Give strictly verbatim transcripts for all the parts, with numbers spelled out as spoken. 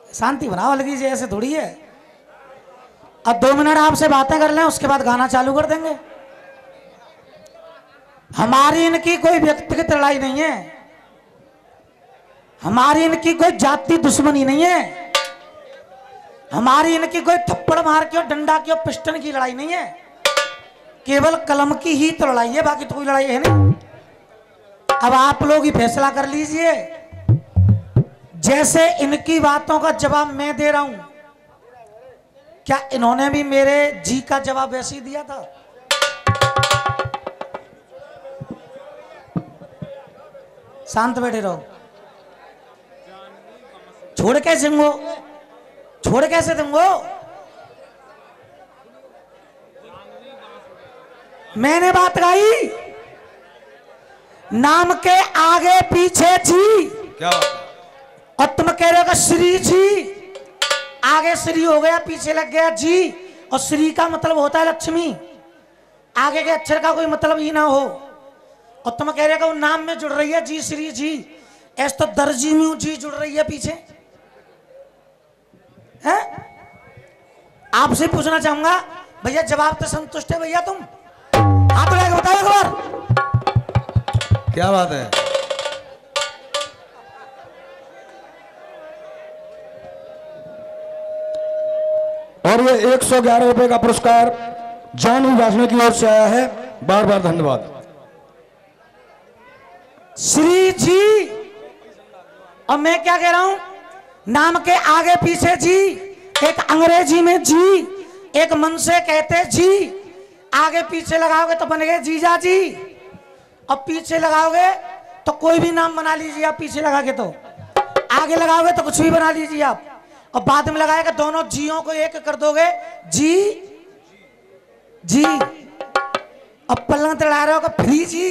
शांति बनाओ अलगी जी, ऐसे थोड़ी है। अब दो मिनट आपसे बातें कर लें, उसके बाद गाना चालू कर देंगे। हमारी इनकी कोई व्यक्तिगत लड़ाई नहीं है, हमारी इनकी कोई जाति दुश्मनी नहीं है, हमारी इनकी कोई थप्पड़ मार के और डंडा की और पिस्टन की लड़ाई नहीं है, केवल कलम की ही तो लड़ाई है, बाकी तो कोई लड़ाई है नहीं। अब आप लोग ही फैसला कर लीजिए। जैसे इनकी बातों का जवाब मैं दे रहा हूं, क्या इन्होंने भी मेरे जी का जवाब वैसे ही दिया था? शांत बैठे रहो। छोड़ कैसे दूंगो, छोड़ कैसे दूंगो? मैंने बात गाई, नाम के आगे पीछे जी। क्या और तुम कह रहे हो कि श्री जी, आगे श्री हो गया पीछे लग गया जी, और श्री का मतलब होता है लक्ष्मी, आगे के अक्षर का कोई मतलब ही ना हो, और तुम कह रहे हो कि नाम में जुड़ रही है जी श्री जी, ऐसे तो दर्जी में जी जुड़ रही है पीछे है? आपसे पूछना चाहूंगा भैया, जवाब तो संतुष्ट है भैया? तुम हाथ उठा के बताओ एक बार। क्या बात है? और ये एक सौ ग्यारह रुपए का पुरस्कार जानवी वासना की ओर से आया है, बार बार धन्यवाद। श्री जी, और मैं क्या कह रहा हूं, नाम के आगे पीछे जी, एक अंग्रेजी में जी, एक मन से कहते जी, आगे पीछे लगाओगे तो बन गए जीजा जी, और पीछे लगाओगे तो कोई भी नाम बना लीजिए आप, पीछे लगा के तो, आगे लगाओगे तो कुछ भी बना लीजिए आप, और बाद में लगाएगा दोनों जियों को एक कर दोगे जी जी। अब पलंग तड़ा रहे हो free G,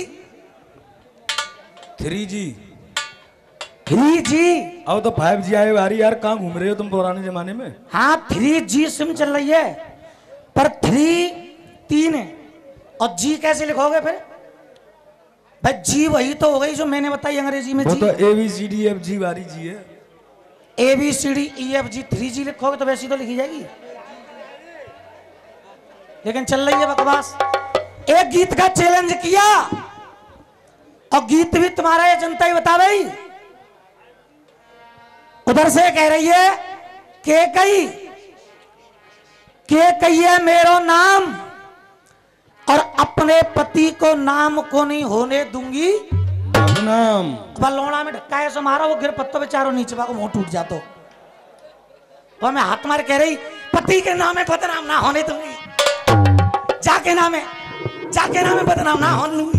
three G, three G. अब तो फाइव जी आए बारी यार, कहाँ घूम रहे हो तुम पुराने जमाने में? हाँ थ्री जी सिम चल रही है, पर थ्री तीन है, और जी कैसे लिखोगे फिर भाई? जी वही तो हो गई जो मैंने बताई अंग्रेजी में वो जी। तो A B C D F G वाली जी है। A B C D E F G, three G लिखोगे तो वैसी तो लिखी जाएगी, लेकिन चल रही है बकवास। एक गीत का चैलेंज किया, और गीत भी तुम्हारा है, जनता ही बता भाई। उधर से कह रही है के कई के कही है मेरो नाम, और अपने पति को नाम को नहीं होने दूंगी नाम। लोड़ा में ढक्का है सो मारा, वो गिर पत्तों बेचारो नीचे को मुंह टूट जातो, तो मैं हाथ मार कह रही पति के नाम में बदनाम ना होने दूंगी, जाके नाम है जाके नाम में बदनाम ना होने दूंगी।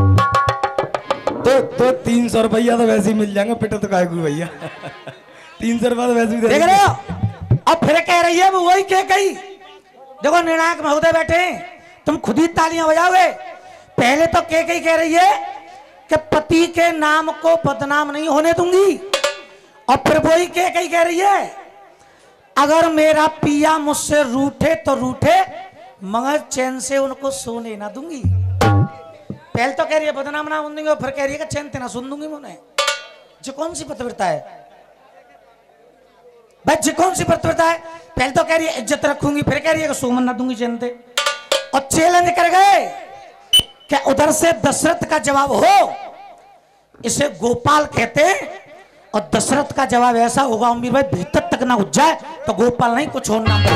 तो तो तीन सौ रुपया तो वैसे ही मिल जाएंगे, पिटा तो काय भैया तीन सौ रुपया तो वैसे ही देख रहे हो। अब फिर कह रही है वो वही कह गई, देखो निर्णायक महोदय बैठे, तुम खुद ही तालियां बजाओगे। पहले तो कह गई कह रही है कि पति के नाम को बदनाम नहीं होने दूंगी, और फिर वही कह गई कह रही है अगर मेरा पिया मुझसे रूठे तो रूठे, मगर चैन से उनको सोने ना दूंगी। पहले तो कह रही है बदनाम ना होने दूंगी, और फिर कह रही है कि चैन ते ना सुन दूंगी मुझे। जो कौन सी पतिव्रता है भाई, जी कौन सी पतिव्रता है? पहले तो कह रही है इज्जत रखूंगी, फिर कह रही है कि सोमन ना दूंगी चैन ते, और चैलेंज कर गए क्या उधर से दशरथ का जवाब हो, इसे गोपाल कहते हैं, और दशरथ का जवाब ऐसा होगा अमीर भाई भीतर तक ना उठ जाए तो गोपाल नहीं कुछ और नाम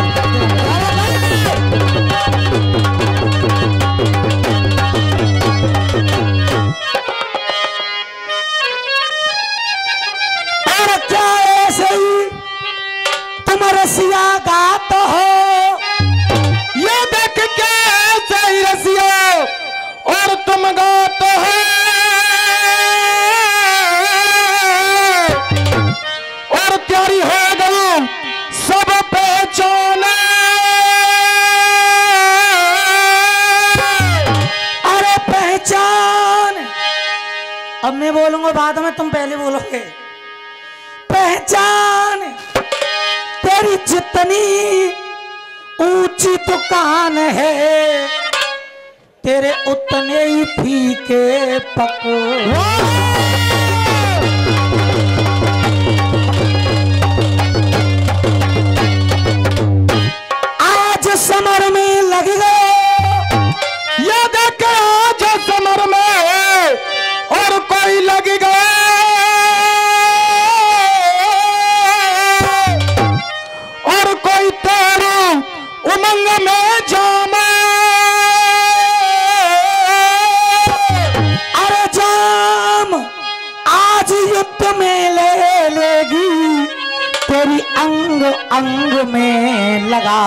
और क्या ऐसे ही तुम रसिया गात हो, ये देख के सही रसिया और तुम गाते हो, और प्यारी हो गई सब पहचाने, अरे पहचान। अब मैं बोलूंगा बाद में, तुम पहले बोलोगे। पहचान तेरी जितनी ऊंची दुकान है, तेरे उतने ही फीके पकवान। रंग में जामा, अरे जाम आज युद्ध में ले लेगी, तेरी अंग अंग में लगा।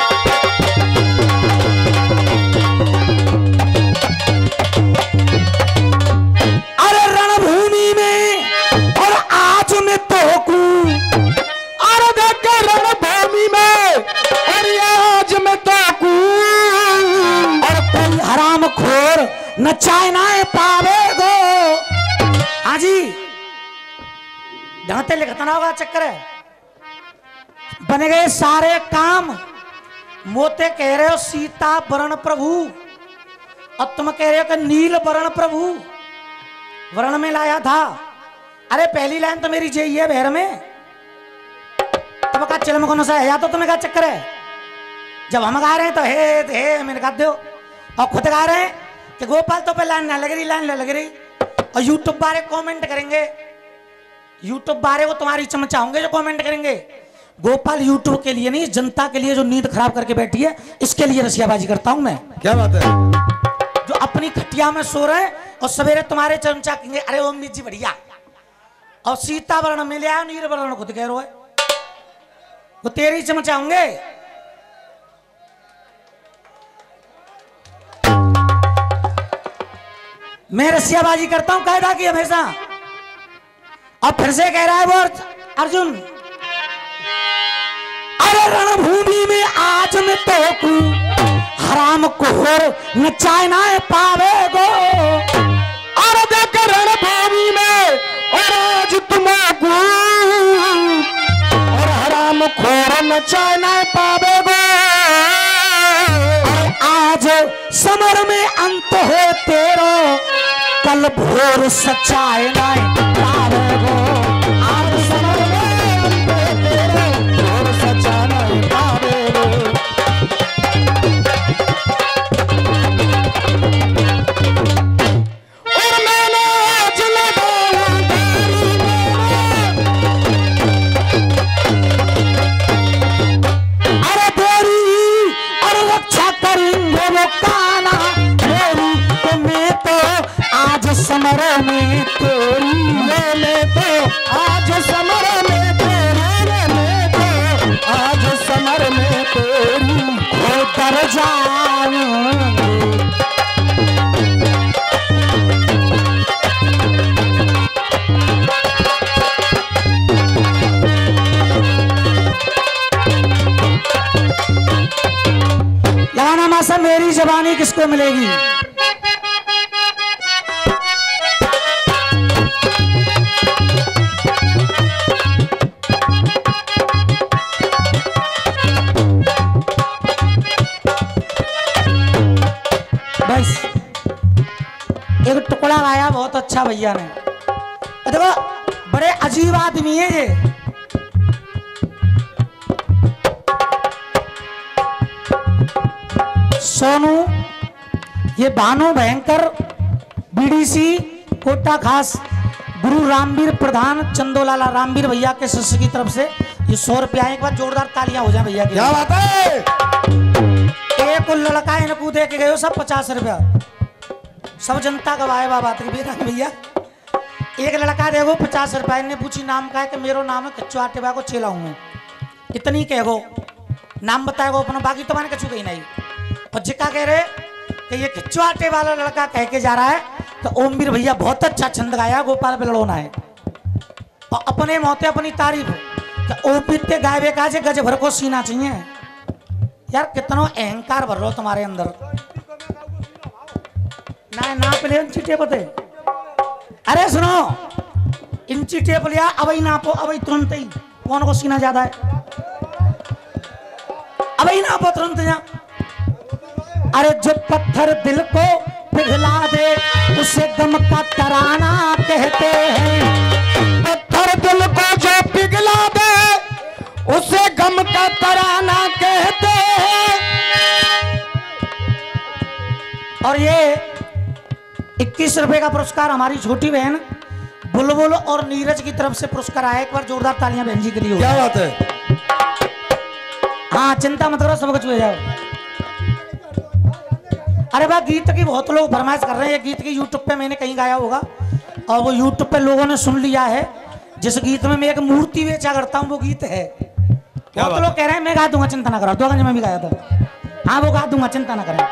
अरे रणभूमि में और आज मैं तोकू, अरे देख रणभूमि में और आज में तोकू, और कोई हराम खोर न चाइना पावे गो। हाँ जी, ढांते लिखतना होगा, चक्कर है बने गए सारे काम। मोते कह रहे हो सीता वरण प्रभु, और तुम कह रहे हो कि नील वरण प्रभु वर्ण में लाया था। अरे पहली लाइन तो मेरी यही है भैर में, तुम कहा चिलम कौन सा है, या तो तुम्हें क्या चक्कर है। जब हम गा रहे हैं तो हे हे मैंने कहा दो, और खुद गा रहे हैं कि गोपाल तो पे लाइन ना लग रही, लाइन ना लग रही। और यूट्यूब बारे कमेंट करेंगे, यूट्यूब बारे वो तुम्हारी चमचा होंगे जो कमेंट करेंगे। गोपाल यूट्यूब के लिए नहीं, जनता के लिए जो नींद खराब करके बैठी है, इसके लिए रसियाबाजी करता हूं मैं। क्या बात है। जो अपनी खटिया में सो रहे और सवेरे तुम्हारे चमचा कहेंगे अरे ओम जी बढ़िया, और सीता वर्ण में ले आया, नील वर्ण खुद कह रहे हो, वो तेरी चमचा होंगे। मैं रसियाबाजी करता हूं कायदा की हमेशा। अब फिर से कह रहा है वो अर्जुन, अरे रणभूमि में आज मैं तो हराम कोहर न चाइना पावे गो। अरे देख रणभूमि में और आज तुमको और हराम खोर न चाइना पावे गो। आज समर में अंत हो तेरो, कल भोर सच्चाई नहीं पावेगो। आज समर में अंत हो तेरो, भोर सच्चाई नहीं पावेगो। और मैंने आज लगाऊं अरे तेरी और रक्षा करेंगे वो काना मेरी, तो मैं तो आज समर में तेरी, मैंने तो आज समर में तेरी, मैं तो आज समर में तेरी हो कर जाऊंगी। लगाना मासा मेरी जबानी किसको मिलेगी। बस एक टुकड़ा गाया बहुत अच्छा भैया ने। देखो बड़े अजीब आदमी है ये। सोनू ये भानु भयंकर बीडीसी कोटा खास गुरु रामवीर प्रधान चंदोलाला रामवीर भैया के शिष्य की तरफ से ये सौ रुपया। एक बार जोरदार तालियां हो जाए भैया की। क्या बात है। एक लड़का इनको दे के गए सब पचास रुपया, सब जनता गवाए बा बात की भैया। एक लड़का देखो पचास रुपया ने पूछी नाम का है कि मेरो नाम है कच्चू आटे बा को छेला हूँ, इतनी कहो नाम बताएगो अपना, बाकी तो मैंने कच्चू कही नहीं। और जिका कह रहे कि ये किच्चू आटे वाला लड़का कह के जा रहा है तो ओमवीर भैया बहुत अच्छा छंद गाया, गोपाल बेलड़ोना है। और अपने मोते अपनी तारीफ तो ओमवीर ते गायबे का जे गज भर को सीना चाहिए। यार कितना अहंकार भर रहा तुम्हारे अंदर। ना ना पहले इंची टेप होते। अरे सुनो इंची टेप लिया अबई नापो, अबई तुरंत ही कौन को सीना ज्यादा है, अबई नापो तुरंत जा। अरे जो पत्थर दिल को पिघला दे उसे गम का तराना कहते हैं। पत्थर दिल को जो पिघला दे उसे गम का तराना कहते हैं। और ये इक्कीस रुपए का पुरस्कार हमारी छोटी बहन बुलबुल और नीरज की तरफ से पुरस्कार आया। एक बार जोरदार तालियां बहन जी के लिए। क्या बात है। हाँ चिंता मत करो, सब कुछ हो जाओ। अरे भाई गीत की बहुत लोग फरमाइश कर रहे हैं, ये गीत की यूट्यूब पे मैंने कहीं गाया होगा और वो यूट्यूब पे लोगों ने सुन लिया है। जिस गीत में मैं एक मूर्ति बेचा करता हूँ वो गीत है। बहुत लोग कह रहे हैं मैं गा दूंगा, चिंता ना करो। दोगंज में भी गाया था। हाँ वो गा दूंगा, चिंता ना करें।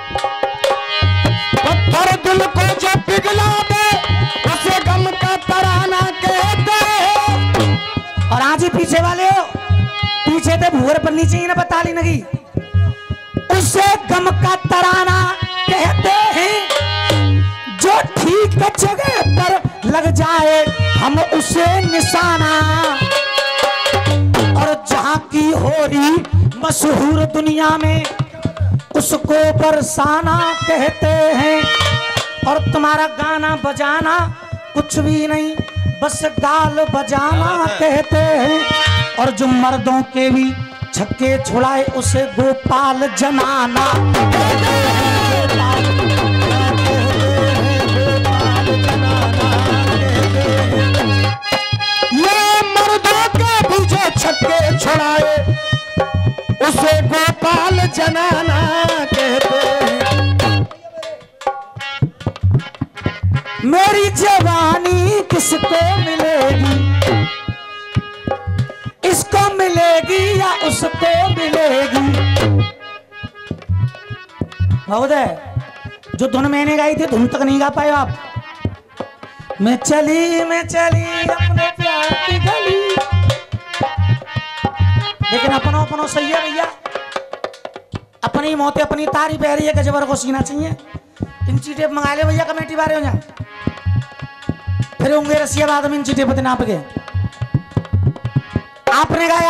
पत्थर दिल को जो पिघला दे उसे गम का तराना कहते हैं। और आज ही पीछे वाले हो, पीछे थे भूर पर नीचे ही ना बता ली नगी, उसे गम का तराना कहते हैं। जो ठीक जगह पर लग जाए हम उसे निशाना, और जहां की हो रही मशहूर दुनिया में उसको बरसाना कहते हैं। और तुम्हारा गाना बजाना कुछ भी नहीं, बस गाल बजाना कहते हैं। और जो मर्दों के भी छक्के छुड़ाए उसे गोपाल जनाना कहते हैं। ये मर्दों के भी जो छक्के छुड़ाए उसे गोपाल जनाना कहते हैं। मेरी जवानी किसको मिलेगी, इसको मिलेगी या उसको मिलेगी। महोदय जो धुन मैंने गाई थी धुन तक नहीं गा पाए आप। मैं चली मैं चली अपने प्यार की गली, लेकिन अपनो अपनो सही है भैया। अपनी मौतें अपनी तारी पह रही है, गजबर को सीना चाहिए। इंची टेप मंगा ले भैया, कमेटी बारे हो जाए फिर होंगे रसिया बाद में इंची टेप नाप के। आपने गाया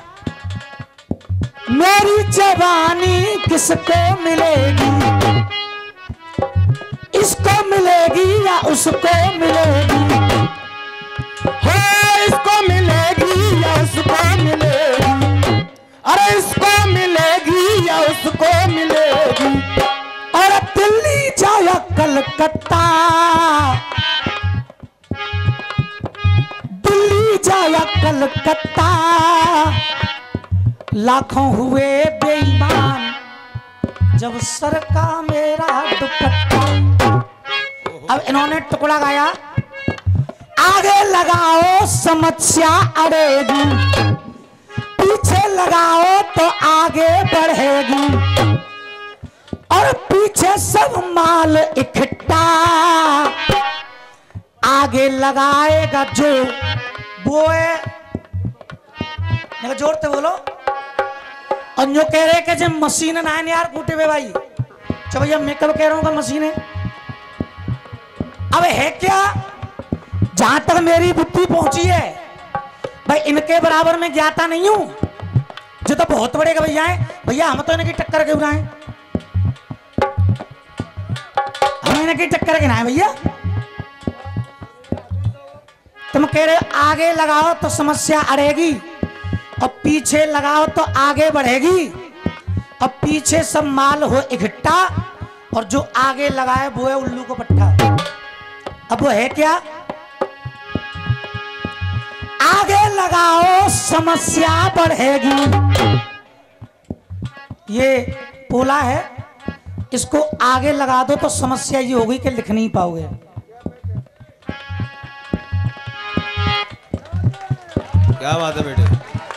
मेरी जवानी किसको मिलेगी, इसको मिलेगी या उसको मिलेगी। हो इसको मिलेगी या उसको मिलेगी, अरे इसको मिलेगी या उसको मिलेगी। और दिल्ली जाया कलकत्ता, दिल्ली जाया कलकत्ता, लाखों हुए बेईमान जब सर का मेरा दुपट्टा। अब इन्होंने टुकड़ा गाया, आगे लगाओ समस्या अड़ेगी, पीछे लगाओ तो आगे बढ़ेगी। और पीछे सब माल इकट्ठा, आगे लगाएगा जो वो है। जोरते बोलो। और जो कह रहे कि जब मशीन ना है यार कूटे हुए भाई, चलो भैया मैं कब कह रहा हूँ मशीन है। अब है क्या, जहां तक मेरी बुद्धि पहुंची है भाई इनके बराबर में ज्ञाता नहीं हूं। जो तो बहुत बड़े का भैया है, भैया हम तो इनकी टक्कर क्यों रहे, हम इनकी टक्कर के ना है भैया। तुम कह रहे आगे लगाओ तो समस्या अड़ेगी, और पीछे लगाओ तो आगे बढ़ेगी। और पीछे सब माल हो इकट्ठा, और जो आगे लगाए वो है उल्लू को पट्टा। अब वो है क्या, आगे लगाओ समस्या बढ़ेगी। ये पोला है, इसको आगे लगा दो तो समस्या ये होगी कि लिख नहीं पाओगे। क्या बात है बेटे।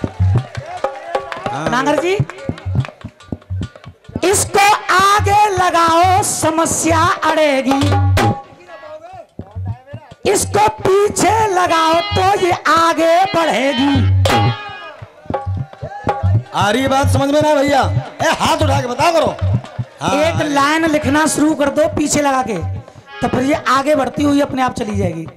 नांगर जी, इसको आगे लगाओ समस्या अड़ेगी, इसको पीछे लगाओ तो ये आगे बढ़ेगी। आ रही बात समझ में ना भैया? ए हाथ उठा के बता करो। हाँ, एक लाइन लिखना शुरू कर दो पीछे लगा के, तो फिर ये आगे बढ़ती हुई अपने आप चली जाएगी।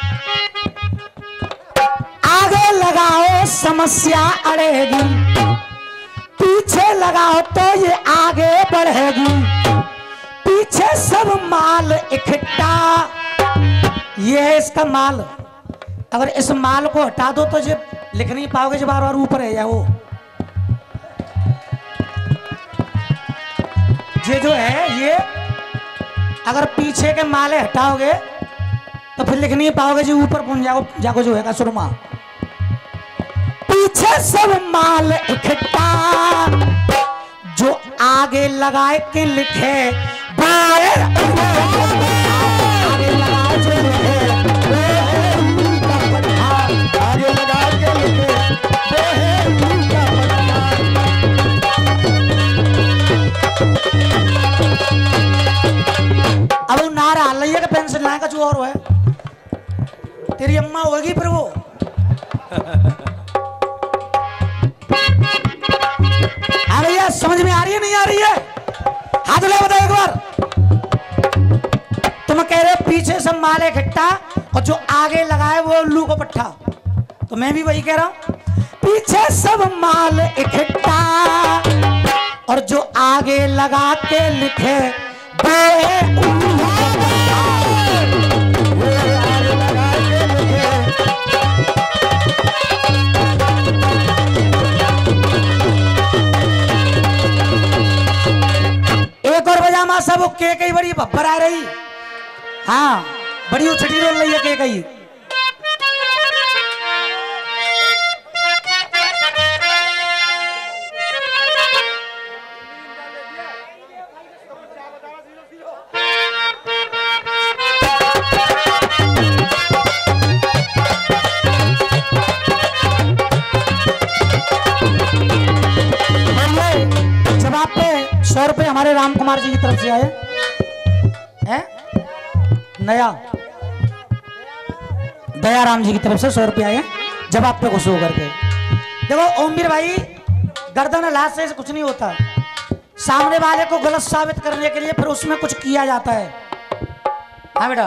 आगे लगाओ समस्या अड़ेगी, पीछे लगाओ तो ये आगे बढ़ेगी। पीछे सब माल इकट्ठा, ये है इसका माल। अगर इस माल को हटा दो तो ये लिख नहीं पाओगे, जो बार बार ऊपर है या वो ये जो है ये अगर पीछे के माले हटाओगे तो फिर लिख नहीं पाओगे, जो ऊपर पहुंच जाओ जाको जो है का सुरमा। पीछे सब माल इकट्ठा, जो आगे लगाए के लिखे बोए, आगे लगाए जो लिखे बोए उल्लू का पट्टा, आगे लगा के लिखे वो है उल्लू का पट्टा। अब वो नारा लैया का पेंसिल लाए का जो और है तेरी अम्मा होगी फिर वो। हाँ भैया समझ में आ रही है नहीं आ रही है? हाथ ले बताओ एक बार। तुम कह रहे पीछे सब माल इकट्ठा और जो आगे लगाए वो उल्लू को पट्टा, तो मैं भी वही कह रहा हूं, पीछे सब माल इकट्ठा और जो आगे लगा के लिखे वो है उल्लू का पट्टा। वो आगे लगा के लिखे एक और पजामा सब के कई बड़ी बब्बर आ रही। हाँ बड़ी उछटी रोल रही है के कई। जवाब पे सौ रुपए हमारे राम कुमार जी की तरफ से आए हैं, नया दयाराम जी की तरफ से सौ रुपए आए जवाब पे खुश होकर के। देखो ओमवीर भाई, गर्दन लाश से कुछ नहीं होता, सामने वाले को गलत साबित करने के लिए फिर उसमें कुछ किया जाता है। हाँ बेटा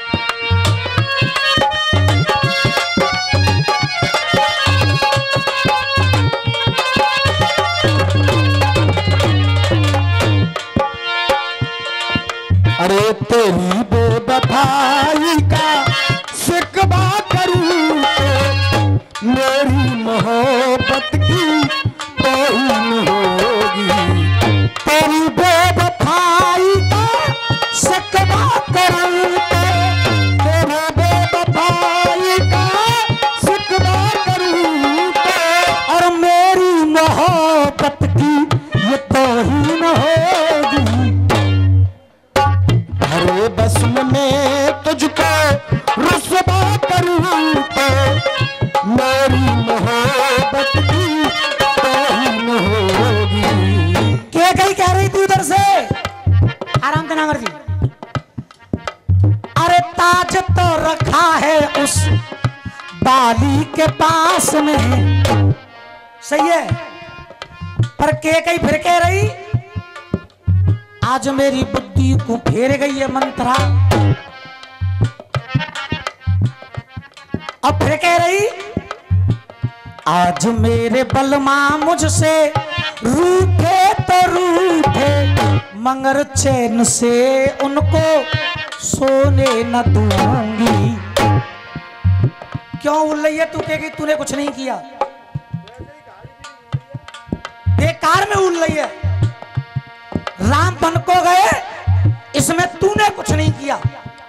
अरे तेरी बेवफाई का शिकवा करूं तो मेरी मोहब्बत की तौहीन होगी। तेरी बेवफाई का शिकवा करूं तो तेरी बेवफाई का शिकवा करूं तो और मेरी मोहब्बत की ये तौहीन होगी। अरे बस्म में तुझको रुसवा करूं तो मेरी मोहब्बत की तौहीन होगी। के कहीं कह रही थी उधर से, आराम से नागर जी, अरे ताज तो रखा है उस बाली के पास में, सही है, पर के कहीं फिर कह रही आज मेरी बुद्धि को फेर गई है मंत्रा। अब फिर कह रही आज मेरे बलमा मुझसे रूठे तो रूठे मगर चैन से उनको सोने न दूंगी। क्यों उल्लैया तू कहेगी तूने कुछ नहीं किया, बेकार में उल्लैया, राम बन को गए इसमें तूने कुछ नहीं किया।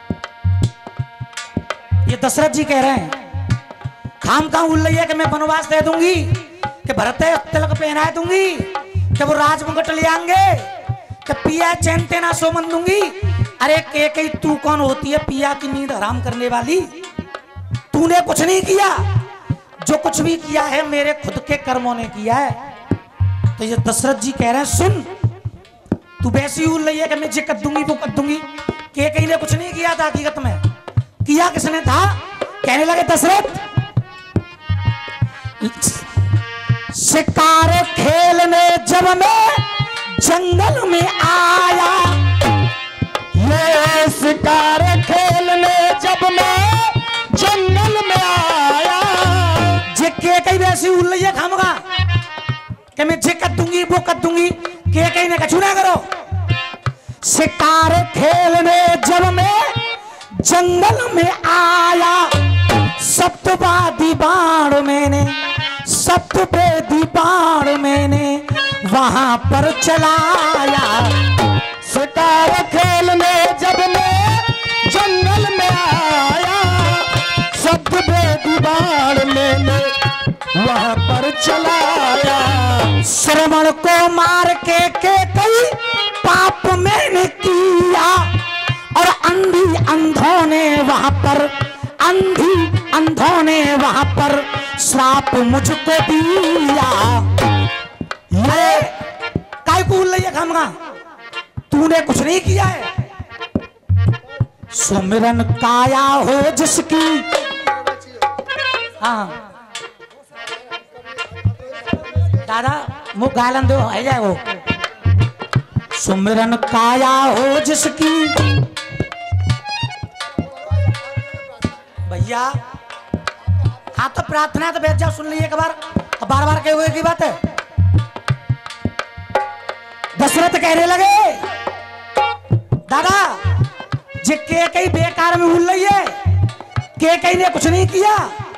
ये दशरथ जी कह रहे हैं खाम खाम उल्लैया के मैं वनवास दे दूंगी, कि भरत तिलक पहना दूंगी, कि वो राज मुकुट ले आएंगे, कि पिया चैनते ना सोमन दूंगी। अरे के कई तू कौन होती है पिया की नींद हराम करने वाली? तूने कुछ नहीं किया, जो कुछ भी किया है मेरे खुद के कर्मों ने किया है। तो ये दशरथ जी कह रहे हैं सुन, तू वैसी उल्लैया कि मैं जे कर दूंगी वो कर दूंगी, के कहीं ने कुछ नहीं किया था, हकीकत में किया किसने था? कहने लगे दशरथ शिकार खेलने जब मैं जंगल में आया, ये शिकार खेलने जब मैं जंगल में आया, जे के कहीं वैसी उल्लैया खामगा कि मैं जे कर दूंगी वो कर दूंगी, के कहीं ने कछु ना करो। शिकार खेलने जब मैं जंगल में आया, सप्तवादी बाण मैंने सप्तवेदी बाण मैंने वहां पर चलाया। शिकार खेलने जब मैं जंगल में आया, सप्तवेदी बाण मैंने वहाँ पर चलाया। श्रवण को मार के के कई पाप मैंने किया और अंधी अंधों ने वहां पर अंधी अंधों ने वहां पर श्राप मुझको दिया। ये काय को बोल रही है खामगा, तूने कुछ नहीं किया है। सुमिरन काया हो जिसकी, हाँ दादा मुँह गालन दो है जाए वो। सुमिरन काया हो जिसकी, भैया हाँ तो प्रार्थना तो बैठ जाओ, सुन लीजिए एक बार, अब बार बार कहे हुए की बात है। दशरथ कहने लगे दादा जे के कई बेकार में भूल रही है, के कई ने कुछ नहीं किया।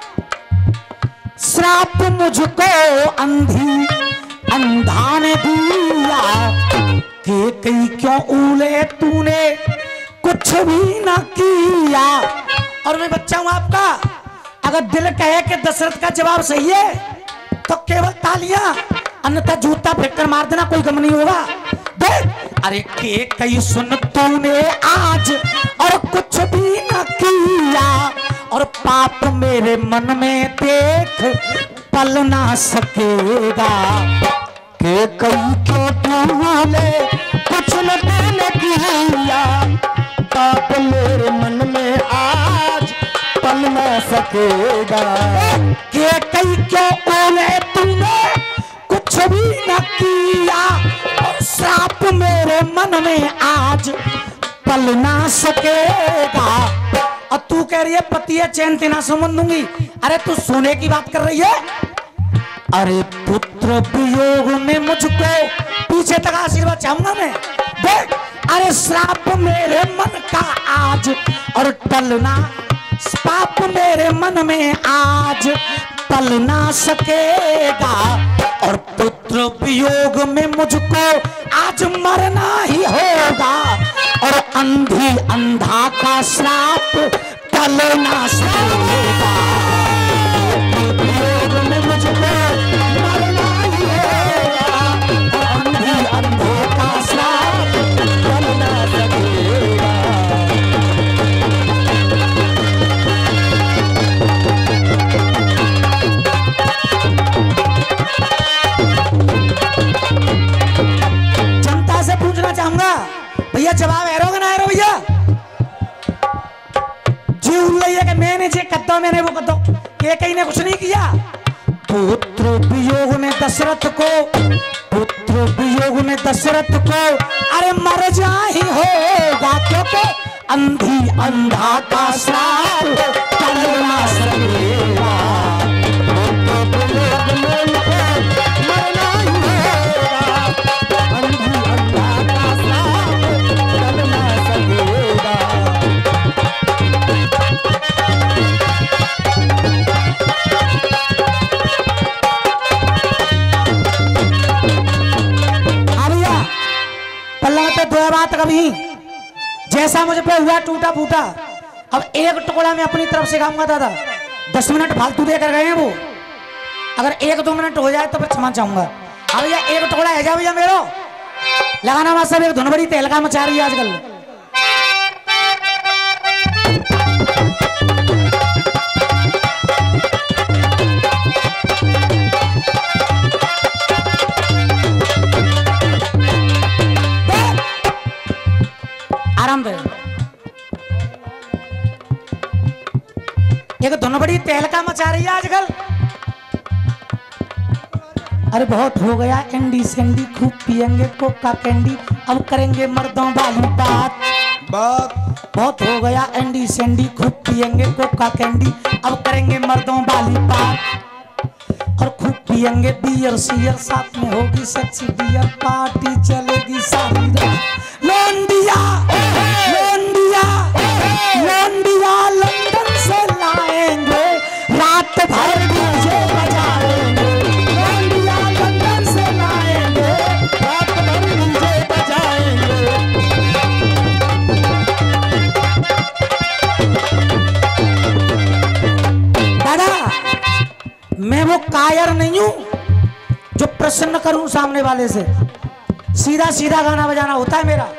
श्राप मुझको अंधी अंधा ने दिया, के कई क्यों उले तूने कुछ भी ना किया। और मैं बच्चा हूं आपका, अगर दिल कहे कि दशरथ का जवाब सही है तो केवल तालियां, अन्यथा जूता फेंककर मार देना, कोई गम नहीं होगा। देख अरे के कई सुन तूने आज और कुछ भी ना किया, और पाप मेरे मन में देख पल ना सकेगा। के कई क्यों तूने कुछ न तूने किया, पाप मेरे मन में आज पल न सकेगा। के कई क्यों बोले तूने कुछ भी न किया, और श्राप मेरे मन में आज पल ना सकेगा। और तू कह रही है पति है चैन तेना समझ दूंगी, अरे तू सोने की बात कर रही है। अरे पुत्र वियोग में मुझको, पीछे तक आशीर्वाद चाहूंगा मैं। देख अरे श्राप मेरे मन का आज और टलना, पाप मेरे मन में आज टल ना सकेगा। और पुत्र वियोग में मुझको आज मरना ही होगा, और अंधी अंधा का श्राप टल ना सकेगा। वियोग में मुझको मरना ही होगा, और अंधी अंधे का श्राप टल ना सकेगा। जनता से पूछना चाहूंगा भैया, जवाब एरोगे ना एरो भैया? जी उल्लई है कि मैंने जे कद्दो मैंने वो कद्दो, के कहीं ने कुछ नहीं किया। पुत्र वियोग में दशरथ को, पुत्र वियोग में दशरथ को अरे मर जा ही होगा, क्योंकि अंधी अंधा का श्राप टल ना सकेगा। दो बात कभी जैसा मुझे पे हुआ टूटा फूटा, अब एक टुकड़ा मैं अपनी तरफ से खाऊंगा दादा। दस मिनट फालतू देकर गए हैं वो, अगर एक दो मिनट हो जाए तो फिर क्षमा चाहूंगा। अब भैया एक टुकड़ा है जा भैया मेरो लगाना मत, सब एक धुन बड़ी तहलका मचा रही है आजकल। आराम दे, एक धुन बड़ी तहलका मचा रही है आजकल। अरे बहुत हो गया एंडी सेंडी, खूब पियेंगे कोका कैंडी, अब करेंगे मर्दों वाली बात। बात बहुत हो गया एंडी सेंडी, खूब पियेंगे कोका कैंडी, अब करेंगे मर्दों वाली बात। और खूब पियेंगे बियर सियर, साथ में होगी सेक्सी बियर, पार्टी चलेगी सारी रात। लोंडिया लोंडिया लोंडिया लंदन से लाएंगे, रात भर डीजे बजाएंगे। लोंडिया लंदन से लाएंगे, रात भर डीजे बजाएंगे। दादा मैं वो काय जो प्रसन्न करूं सामने वाले से, सीधा सीधा गाना बजाना होता है मेरा।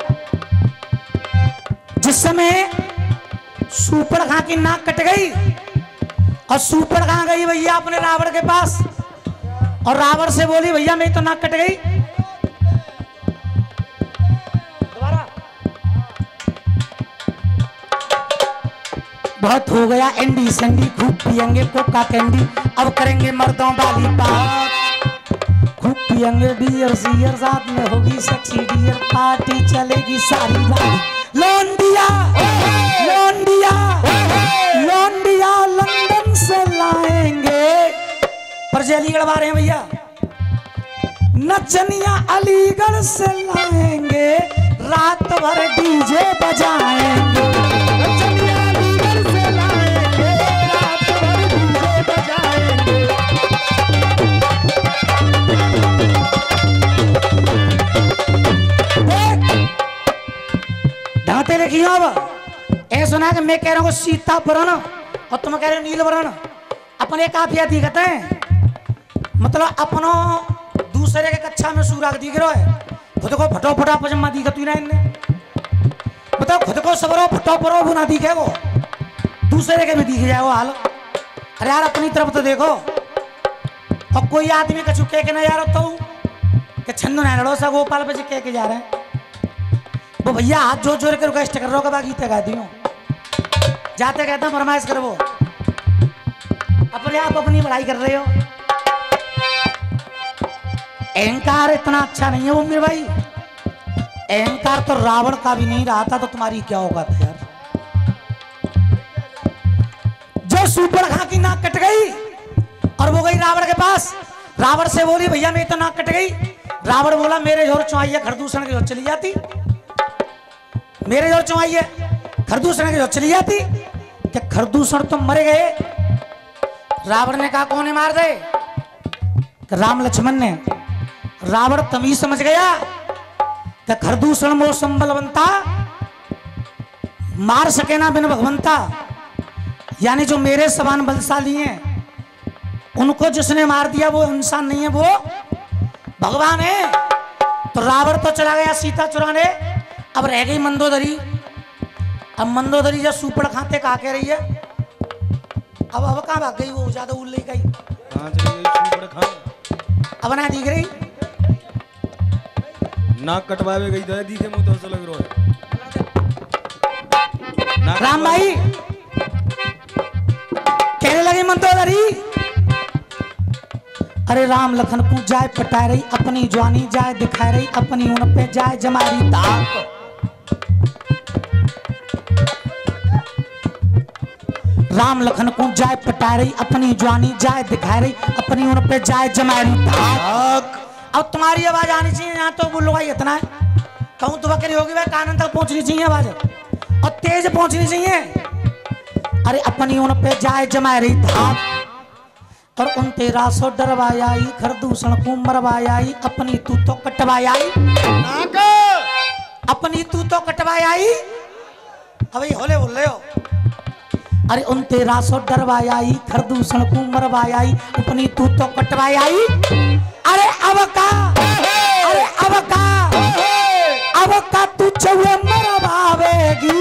जिस समय सुपड़ खां की नाक कट गई और सुपड़ खां गई भैया अपने रावण के पास और रावण से बोली भैया मेरी तो नाक कट गई। दोबारा बहुत हो गया एंडी संडी, खूब पियेंगे कोका कैंडी, अब करेंगे मर्दों वाली बात। खूब पियेंगे बियर सियर, साथ में होगी सेक्सी डियर, पार्टी चलेगी सारी रात। लौंडिया लौंडिया लौंडिया लंदन से लाएंगे, पर जे अलीगढ़ आ रहे हैं भैया, नचनिया अलीगढ़ से लाएंगे, रात भर डीजे बजाएंगे। नचनिया अलीगढ़ से लाएंगे, रात भर डीजे बजाएंगे। ढाते लिखियो अब ऐ सुना कि मैं कह रहा हूँ सीता वरण और तुम कह रहे हो नील वरण, अपने काफिया दिखते हैं, मतलब अपनो दूसरे के कक्षा में सूराग दिख रहा है, खुद को फटो फटा पजमा दिखत ही ना इनने, मतलब खुद को सबरो फटो परो बुना दिखे वो, दूसरे के में दिख जाए वो हाल। अरे यार अपनी तरफ तो देखो, और कोई आदमी कछु कह के ना यार तो कि छंदो ना लड़ो सा गोपाल पे कह के जा रहे हैं वो भैया हाथ जोड़ जोड़ के रिक्वेस्ट कर रहा होगा, गीत गाती हूँ जाते कहता हूँ फरमाइश करो, वो अपने आप अपनी बड़ाई कर रहे हो। अहंकार इतना अच्छा नहीं है वो मेरे भाई, अहंकार तो रावण का भी नहीं रहा था, तो तुम्हारी क्या होगा था यार। जो सुपड़ खां की नाक कट गई और वो गई रावण के पास, रावण से बोली भैया मेरी तो नाक कट गई। रावण बोला मेरे जोर चुआइए खरदूषण की जोर चली जाती, मेरे जोर चुआइए खरदूषण की जोर चली जाती, क्या खरदूषण तो मरे गए। रावण ने कहा कौन है मार दे, राम लक्ष्मण ने। रावण तमीज समझ गया कि खरदूषण मौसम बलवंता, मार सके ना बिन भगवंता, यानी जो मेरे समान बलशाली हैं उनको जिसने मार दिया वो इंसान नहीं है, वो भगवान है। तो रावण तो चला गया सीता चुराने, अब रह गई मंदोदरी। अब मंदोदरी जब सुपड़ खाते कहा कह रही है, अब अब कहाँ भाग गई वो, ज्यादा उल ले गई, अब ना दिख रही, नाक कटवावे गई तो दिखे मुझे तो ऐसा लग रहा है। राम भाई कहने लगे मंदोदरी, अरे राम लखन को जाए पटा रही, अपनी जवानी जाए दिखा रही, अपनी उन पे जाए जमारी ताक। राम लखन को जाए पटा रही, अपनी जवानी जाए दिखा रही, अपनी उन पे जाए जमारी ताक। अब तुम्हारी आवाज आनी चाहिए, यहाँ तो बोलो भाई इतना है, कहूँ तो बकरी होगी भाई, कानन तक पहुंचनी चाहिए आवाज और तेज पहुंचनी चाहिए। अरे अपनी उन पे जाए जमा रही धाक, और उन तेरा सो डरवाई, खरदूषण को मरवाई, अपनी तू तो कटवाई, अपनी तू तो कटवाई। अब ये होले बोल रहे हो, अरे उन तेरा सो डरवाई, खरदूषण को मरवाई, अपनी तू तो कटवाई। अरे अब का, अरे अब का, अब का तू चौवे मरवावेगी।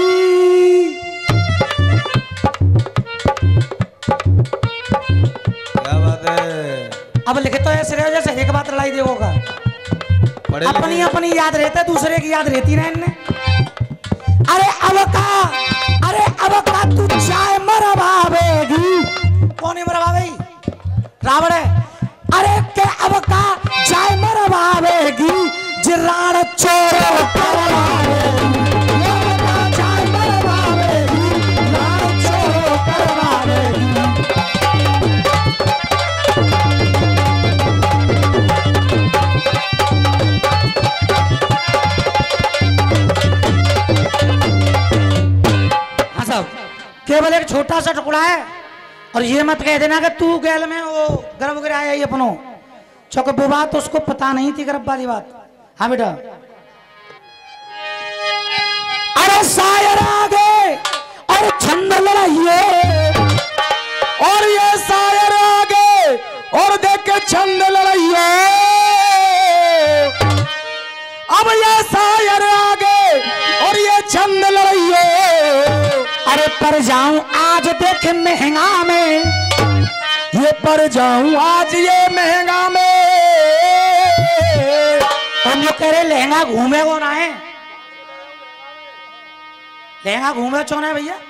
क्या बात है। अब लिखे तो ऐसे रहे जैसे एक बात लड़ाई देवोगा, अपनी अपनी याद रहता, दूसरे की याद रहती ना इनने। अरे अब का, अरे अब का तू चाय मरवावेगी। कौन है मरवावेगी? रावण है। अरे के अब का चाय मरवावेगी, जिराण चोरो करवावेगी, चाय मरवावेगी, राण चोरो करवावेगी। केवल एक छोटा सा टुकड़ा है, और ये मत कह देना कि तू गैल में वो गर्भ गिराया ही अपनो, चौक वो बात उसको पता नहीं थी गर्भ वाली बात। हाँ बेटा। अरे शायर आगे और छंद लड़ाइए, और ये शायर आगे और देख के छंद लड़ाइए। पर जाऊं आज देख महंगा में, ये पर जाऊं आज ये महंगा में। हम लोग कह रहे लहंगा घूमे को ना है, लहंगा घूमे चोना है भैया,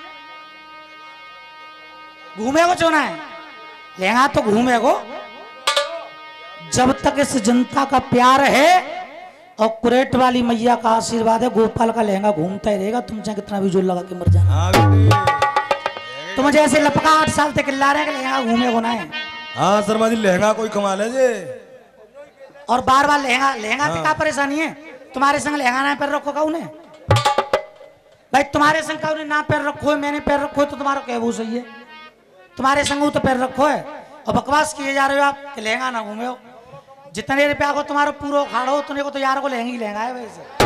घूमे को चोना है लहंगा तो घूमे को। जब तक इस जनता का प्यार है और कुरेट वाली मैया का आशीर्वाद है, गोपाल का लहंगा घूमता ही रहेगा। तुम चाहे कितना भी जोर लगा के मर जाना। तुम जैसे लपका आठ साल तक ला रहे हैं लहंगा घूमे को ना है। हाँ शर्मा जी लहंगा कोई कमाल है जे, और बार बार लहंगा लहंगा की क्या परेशानी है? तुम्हारे संग लहंगा ना पैर रखो का उन्हें भाई, तुम्हारे संग का उन्हें ना पैर रखो है, मैंने पैर रखो है तो तुम्हारा कहबू सही है। तुम्हारे संग तो पैर रखो है और बकवास किए जा रहे हो आप कि लहंगा ना घूमे हो। जितने रुपया को तुम्हारा पूरा उखाड़ो उतने को तो यार को लहंगी लहंगा है वैसे।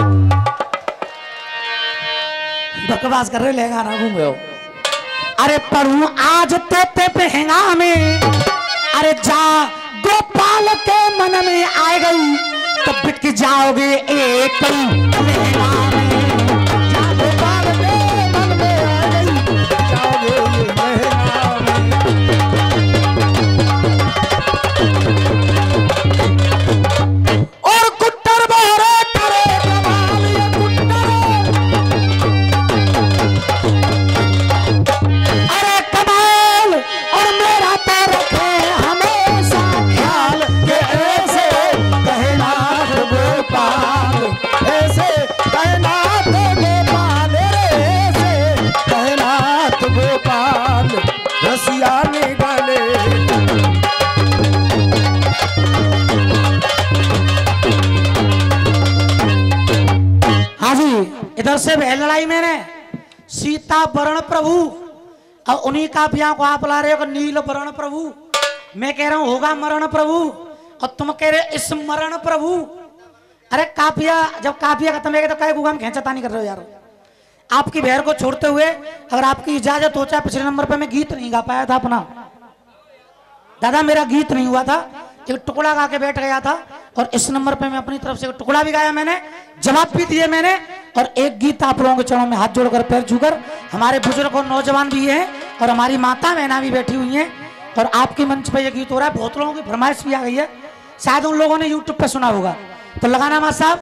बकवास कर रहे लहंगा ना घूमे हो। अरे पढ़ू आज तो ते महंगा में, अरे जा गोपाल के मन में आए गई तो बिक जाओगे एक लहंगा में। जा गोपाल के मन में आ गई, जाओगे ये महंगा में। और कुट्टर बोरे करे कमाल ये कुट्टर, अरे कमाल और मेरा तो रखे हमेशा ख्याल के ऐसे कहनाथ गोपाल, ऐसे कहनाथ गोपाल, ऐसे कहनाथ गोपाल रसिया निकाले। हाँ जी, इधर से बह लड़ाई मैंने सीता वरण प्रभु और उन्हीं कापिया को आप ला रहे हो नील वरण प्रभु। मैं कह रहा हूं होगा मरण प्रभु और तुम कह रहे स्मरण प्रभु। अरे कापिया जब कापिया खत्म है तो कहे गुगा में खेचा नहीं कर रहे हो यार। आपकी बहर को छोड़ते हुए अगर आपकी इजाजत हो, चाहे पिछले नंबर पे मैं गीत नहीं गा पाया था अपना, दादा मेरा गीत नहीं हुआ था, एक टुकड़ा गा के बैठ गया था। और इस नंबर पे मैं अपनी तरफ से टुकड़ा भी गाया मैंने, जवाब भी दिए मैंने, और एक गीत आप लोगों के चरणों में हाथ जोड़कर पैर छूकर, हमारे बुजुर्ग और नौजवान भी हैं और हमारी माता बहना भी बैठी हुई हैं और आपके मंच पे ये गीत हो रहा है। बहुत लोगों की फरमाइश भी आ गई है, शायद उन लोगों ने यूट्यूब पे सुना होगा, तो लगाना मां साहब।